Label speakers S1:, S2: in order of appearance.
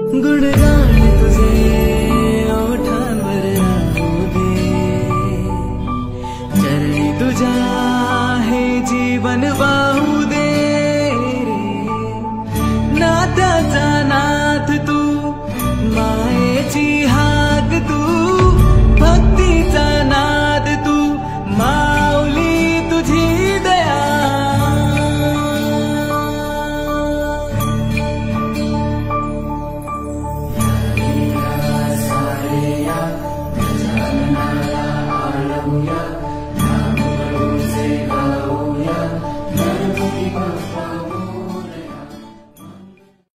S1: गुणगान तुझे ओठांवर राहू दे, चरणी तुझ्या हे जीवन वाहू दे रे. नात्याचा नाथ तू, मायेची हा